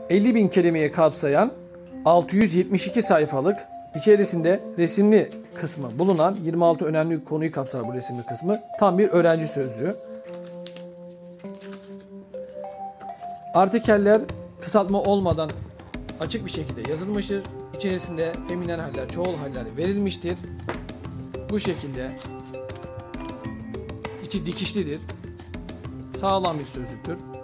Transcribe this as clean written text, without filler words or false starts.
50.000 kelimeyi kapsayan 672 sayfalık, içerisinde resimli kısmı bulunan 26 önemli konuyu kapsar bu resimli kısmı. Tam bir öğrenci sözlüğü. Artikeller kısaltma olmadan açık bir şekilde yazılmıştır. İçerisinde feminen haller, çoğul haller verilmiştir. Bu şekilde içi dikişlidir. Sağlam bir sözlüktür.